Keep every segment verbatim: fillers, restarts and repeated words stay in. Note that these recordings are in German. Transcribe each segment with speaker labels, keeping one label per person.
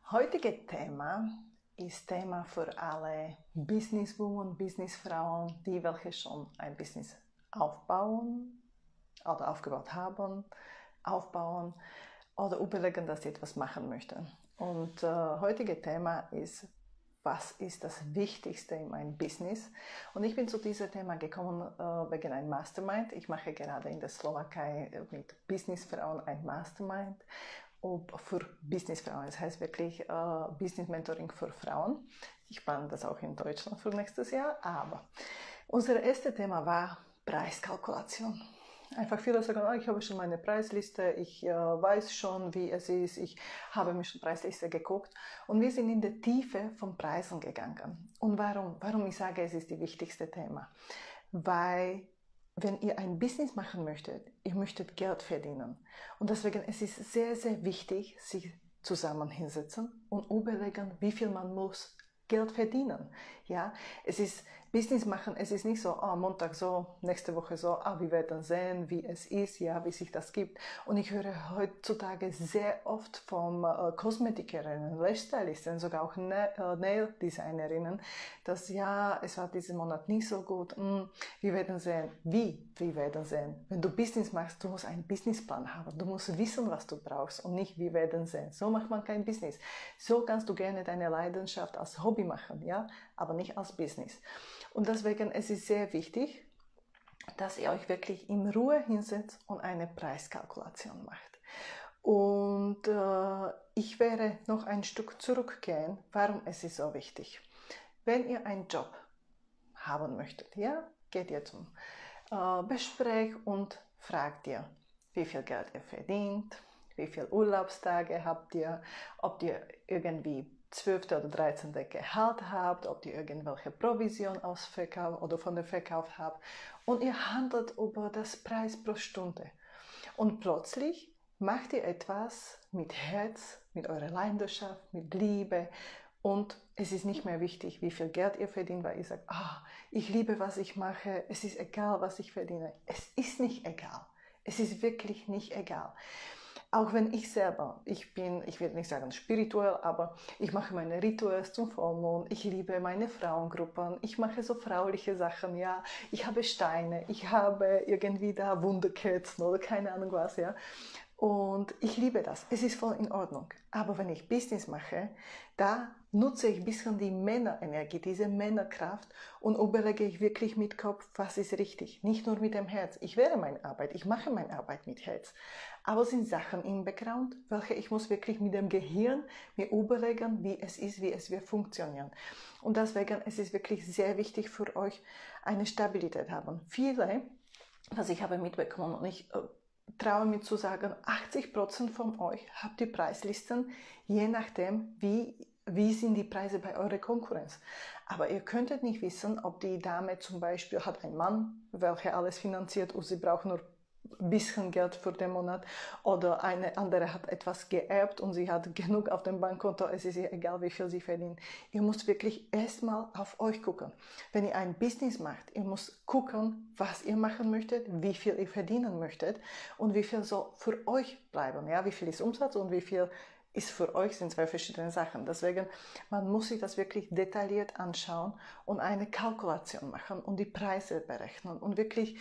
Speaker 1: Heutige Thema ist Thema für alle Businesswomen, Businessfrauen, die welche schon ein Business aufbauen oder aufgebaut haben, aufbauen oder überlegen, dass sie etwas machen möchten. Und äh, heutige Thema ist, was ist das Wichtigste in meinem Business? Und ich bin zu diesem Thema gekommen äh, wegen einem Mastermind. Ich mache gerade in der Slowakei mit Businessfrauen ein Mastermind für Businessfrauen. Das heißt wirklich äh, Business Mentoring für Frauen. Ich plane das auch in Deutschland für nächstes Jahr. Aber unser erstes Thema war Preiskalkulation. Einfach viele sagen, oh, ich habe schon meine Preisliste, ich äh, weiß schon, wie es ist, ich habe mir schon Preisliste geguckt. Und wir sind in die Tiefe von Preisen gegangen. Und warum? Warum ich sage, es ist das wichtigste Thema? Weil wenn ihr ein Business machen möchtet, ihr möchtet Geld verdienen. Und deswegen es ist es sehr, sehr wichtig, sich zusammen hinsetzen und überlegen, wie viel man muss Geld verdienen. Ja, es ist Business machen, es ist nicht so, ah, Montag so, nächste Woche so, ah, wir werden sehen, wie es ist, ja, wie sich das gibt. Und ich höre heutzutage sehr oft von äh, Kosmetikerinnen, Lifestylisten, sogar auch Na äh, Nail-Designerinnen, dass ja, es war diesen Monat nicht so gut, hm, wir werden sehen. Wie? Wir werden sehen. Wenn du Business machst, du musst einen Businessplan haben, du musst wissen, was du brauchst und nicht, wir werden sehen. So macht man kein Business. So kannst du gerne deine Leidenschaft als Hobby machen, ja, aber nicht als Business. Und deswegen es ist es sehr wichtig, dass ihr euch wirklich in Ruhe hinsetzt und eine Preiskalkulation macht. Und äh, ich werde noch ein Stück zurückgehen, warum es ist so wichtig. Wenn ihr einen Job haben möchtet, ja, geht ihr zum äh, Gespräch und fragt ihr, wie viel Geld ihr verdient, wie viele Urlaubstage habt ihr, ob ihr irgendwie zwölfte oder dreizehnte Gehalt habt, ob ihr irgendwelche Provision aus Verkauf oder von der Verkauf habt und ihr handelt über das Preis pro Stunde. Und plötzlich macht ihr etwas mit Herz, mit eurer Leidenschaft, mit Liebe und es ist nicht mehr wichtig, wie viel Geld ihr verdient, weil ihr sagt, ah, ich liebe, was ich mache, es ist egal, was ich verdiene. Es ist nicht egal. Es ist wirklich nicht egal. Auch wenn ich selber, ich bin, ich will nicht sagen spirituell, aber ich mache meine Rituals zum Vollmond, ich liebe meine Frauengruppen, ich mache so frauliche Sachen, ja, ich habe Steine, ich habe irgendwie da Wunderkerzen oder keine Ahnung was, ja. Und ich liebe das, es ist voll in Ordnung. Aber wenn ich Business mache, da nutze ich ein bisschen die Männerenergie, diese Männerkraft und überlege ich wirklich mit Kopf, was ist richtig. Nicht nur mit dem Herz. Ich werde meine Arbeit, ich mache meine Arbeit mit Herz. Aber es sind Sachen im Background, welche ich muss wirklich mit dem Gehirn mir überlegen, wie es ist, wie es wird funktionieren. Und deswegen es ist wirklich sehr wichtig für euch, eine Stabilität haben. Viele, was ich habe mitbekommen, und ich äh, traue mir zu sagen, achtzig Prozent von euch habt die Preislisten, je nachdem, wie, wie sind die Preise bei eurer Konkurrenz. Aber ihr könntet nicht wissen, ob die Dame zum Beispiel hat einen Mann, welcher alles finanziert und sie braucht nur ein bisschen Geld für den Monat, oder eine andere hat etwas geerbt und sie hat genug auf dem Bankkonto, es ist ihr egal, wie viel sie verdient. Ihr müsst wirklich erstmal auf euch gucken. Wenn ihr ein Business macht, ihr müsst gucken, was ihr machen möchtet, wie viel ihr verdienen möchtet und wie viel soll für euch bleiben. Ja, wie viel ist Umsatz und wie viel ist für euch, sind zwei verschiedene Sachen. Deswegen, man muss sich das wirklich detailliert anschauen und eine Kalkulation machen und die Preise berechnen und wirklich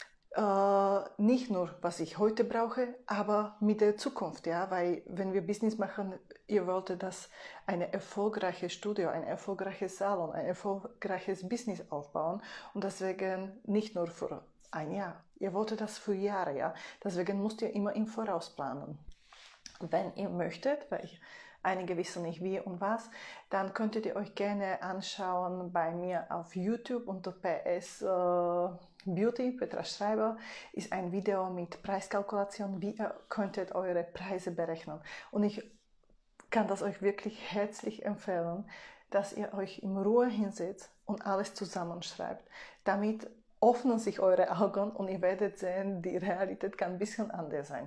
Speaker 1: Uh, nicht nur, was ich heute brauche, aber mit der Zukunft, ja, weil wenn wir Business machen, ihr wolltet das eine erfolgreiche Studio, ein erfolgreiches Salon, ein erfolgreiches Business aufbauen und deswegen nicht nur für ein Jahr, ihr wolltet das für Jahre, ja, deswegen müsst ihr immer im Voraus planen. Wenn ihr möchtet, weil ich einige wissen nicht wie und was, dann könntet ihr euch gerne anschauen bei mir auf YouTube unter P S äh, Beauty, Petra Schreiber, ist ein Video mit Preiskalkulation, wie ihr könntet eure Preise berechnen. Und ich kann das euch wirklich herzlich empfehlen, dass ihr euch in Ruhe hinsetzt und alles zusammenschreibt. Damit öffnen sich eure Augen und ihr werdet sehen, die Realität kann ein bisschen anders sein.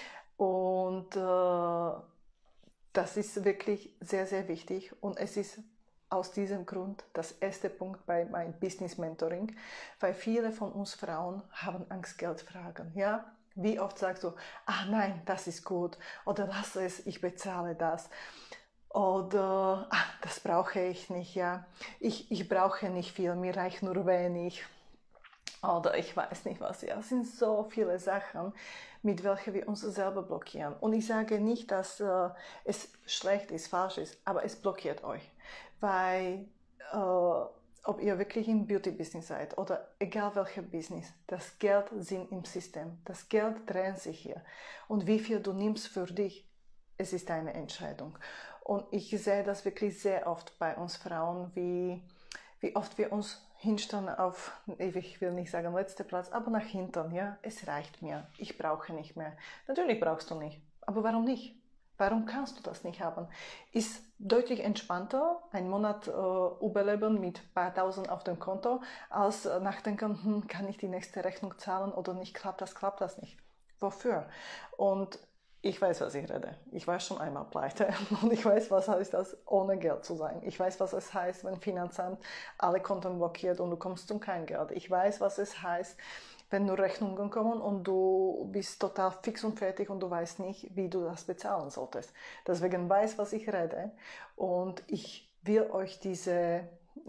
Speaker 1: Und äh, das ist wirklich sehr, sehr wichtig und es ist aus diesem Grund das erste Punkt bei meinem Business Mentoring, weil viele von uns Frauen haben Angst, Geld fragen. Ja? Wie oft sagst du, ah nein, das ist gut oder lass es, ich bezahle das. Oder, ah, das brauche ich nicht, ja. Ich, ich brauche nicht viel, mir reicht nur wenig. Oder ich weiß nicht was, ja. Es sind so viele Sachen, mit welchen wir uns selber blockieren. Und ich sage nicht, dass äh, es schlecht ist, falsch ist, aber es blockiert euch. Weil, äh, ob ihr wirklich im Beauty-Business seid oder egal welcher Business, das Geld sind im System. Das Geld dreht sich hier. Und wie viel du nimmst für dich, es ist deine Entscheidung. Und ich sehe das wirklich sehr oft bei uns Frauen, wie, wie oft wir uns hinstellen auf, ich will nicht sagen letzter Platz, aber nach hinten, ja, es reicht mir, ich brauche nicht mehr. Natürlich brauchst du nicht, aber warum nicht? Warum kannst du das nicht haben? Ist deutlich entspannter, einen Monat äh, überleben mit ein paar Tausend auf dem Konto, als äh, nachdenken, hm, kann ich die nächste Rechnung zahlen oder nicht, klappt das, klappt das nicht. Wofür? Und ich weiß, was ich rede. Ich war schon einmal pleite und ich weiß, was heißt das, ohne Geld zu sein. Ich weiß, was es heißt, wenn Finanzamt alle Konten blockiert und du kommst zum kein Geld. Ich weiß, was es heißt, wenn nur Rechnungen kommen und du bist total fix und fertig und du weißt nicht, wie du das bezahlen solltest. Deswegen weiß, was ich rede und ich will euch diese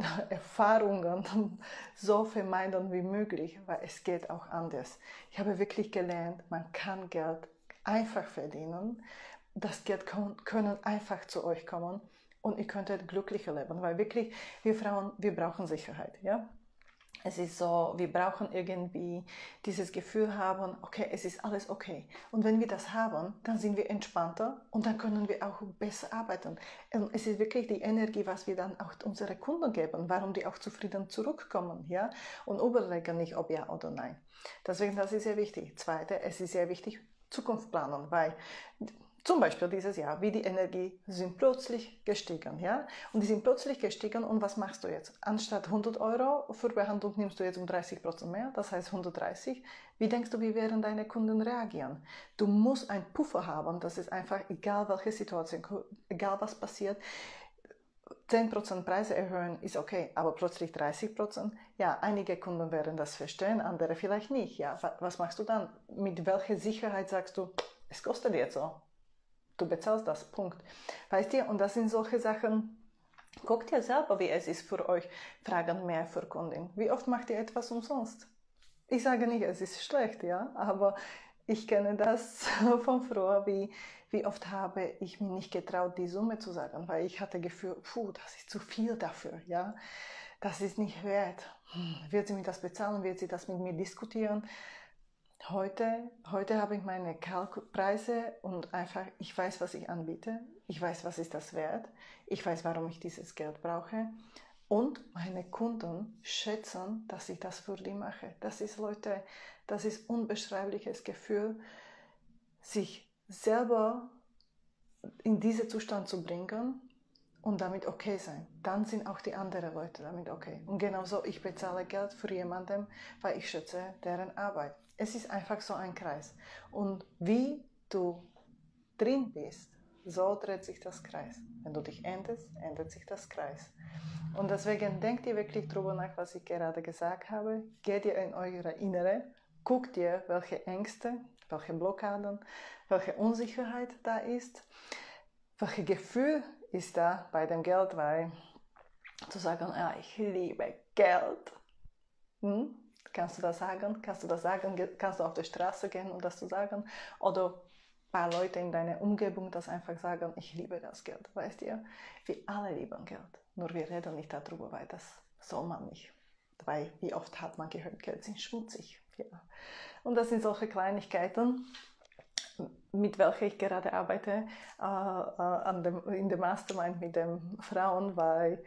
Speaker 1: Erfahrungen so vermeiden wie möglich, weil es geht auch anders. Ich habe wirklich gelernt, man kann Geld einfach verdienen. Das Geld können einfach zu euch kommen und ihr könntet glücklicher leben, weil wirklich, wir Frauen, wir brauchen Sicherheit, ja. Es ist so, wir brauchen irgendwie dieses Gefühl haben, okay, es ist alles okay. Und wenn wir das haben, dann sind wir entspannter und dann können wir auch besser arbeiten. Und es ist wirklich die Energie, was wir dann auch unseren Kunden geben, warum die auch zufrieden zurückkommen, ja, und überlegen nicht, ob ja oder nein. Deswegen, das ist sehr wichtig. Zweite, es ist sehr wichtig, Zukunft planen, weil zum Beispiel dieses Jahr, wie die Energie sind plötzlich gestiegen, ja, und die sind plötzlich gestiegen und was machst du jetzt? Anstatt hundert Euro für Behandlung nimmst du jetzt um dreißig Prozent mehr, das heißt hundertdreißig. Wie denkst du, wie werden deine Kunden reagieren? Du musst einen Puffer haben, das ist einfach, egal welche Situation, egal was passiert, zehn Prozent Preise erhöhen ist okay, aber plötzlich dreißig Prozent, ja, einige Kunden werden das verstehen, andere vielleicht nicht, ja, was machst du dann? Mit welcher Sicherheit sagst du, es kostet jetzt so? Du bezahlst das, Punkt. Weißt du, und das sind solche Sachen, guckt ihr selber, wie es ist für euch, Fragen mehr für Kunden. Wie oft macht ihr etwas umsonst? Ich sage nicht, es ist schlecht, ja, aber ich kenne das von früher, wie, wie oft habe ich mir nicht getraut, die Summe zu sagen, weil ich hatte Gefühl, puh, das ist zu viel dafür, ja, das ist nicht wert. Hm, wird sie mir das bezahlen, wird sie das mit mir diskutieren? Heute, heute habe ich meine Kalkpreise und einfach, ich weiß, was ich anbiete, ich weiß, was ist das wert, ich weiß, warum ich dieses Geld brauche und meine Kunden schätzen, dass ich das für die mache. Das ist, Leute, das ist ein unbeschreibliches Gefühl, sich selber in diesen Zustand zu bringen und damit okay sein. Dann sind auch die anderen Leute damit okay. Und genauso, ich bezahle Geld für jemanden, weil ich schätze deren Arbeit. Es ist einfach so ein Kreis. Und wie du drin bist, so dreht sich das Kreis. Wenn du dich änderst, ändert sich das Kreis. Und deswegen denkt ihr wirklich drüber nach, was ich gerade gesagt habe. Geht ihr in eure Innere, guckt ihr, welche Ängste, welche Blockaden, welche Unsicherheit da ist, welches Gefühl ist da bei dem Geld, weil zu sagen, ja, ich liebe Geld. Hm? Kannst du das sagen? Kannst du das sagen? Kannst du auf der Straße gehen und das zu sagen? Oder ein paar Leute in deiner Umgebung das einfach sagen, ich liebe das Geld. Weißt ihr? Wir alle lieben Geld. Nur wir reden nicht darüber, weil das soll man nicht. Weil wie oft hat man gehört, Geld ist schmutzig. Ja. Und das sind solche Kleinigkeiten, mit welcher ich gerade arbeite, äh, an dem, in der Mastermind mit den Frauen, weil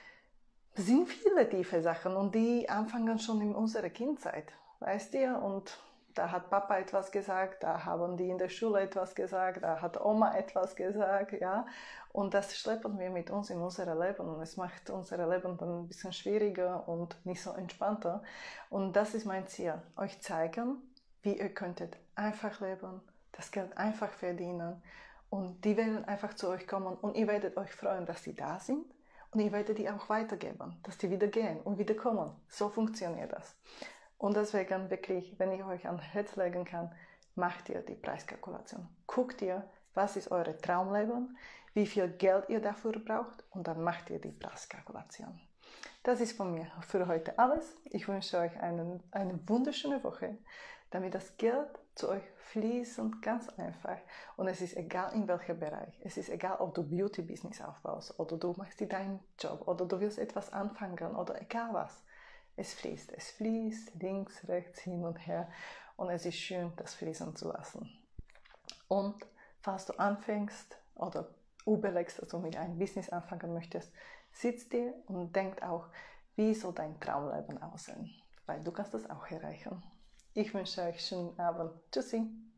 Speaker 1: es sind viele tiefe Sachen und die anfangen schon in unserer Kindheit, weißt du? Und da hat Papa etwas gesagt, da haben die in der Schule etwas gesagt, da hat Oma etwas gesagt, ja. Und das schleppen wir mit uns in unser Leben und es macht unser Leben dann ein bisschen schwieriger und nicht so entspannter. Und das ist mein Ziel, euch zeigen, wie ihr könntet einfach leben, das Geld einfach verdienen und die werden einfach zu euch kommen und ihr werdet euch freuen, dass die da sind. Und ihr werdet die auch weitergeben, dass die wieder gehen und wieder kommen. So funktioniert das. Und deswegen wirklich, wenn ich euch ans Herz legen kann, macht ihr die Preiskalkulation. Guckt ihr, was ist euer Traumleben, wie wie viel Geld ihr dafür braucht und dann macht ihr die Preiskalkulation. Das ist von mir für heute alles. Ich wünsche euch einen, eine wunderschöne Woche, damit das Geld zu euch fließt und ganz einfach. Und es ist egal in welchem Bereich. Es ist egal, ob du Beauty-Business aufbaust oder du machst deinen Job oder du willst etwas anfangen oder egal was. Es fließt. Es fließt links, rechts, hin und her und es ist schön, das fließen zu lassen. Und falls du anfängst oder überlegst, dass du mit einem Business anfangen möchtest, sitz dir und denk auch, wie soll dein Traumleben aussehen? Weil du kannst das auch erreichen. Ich wünsche euch einen schönen Abend. Tschüssi!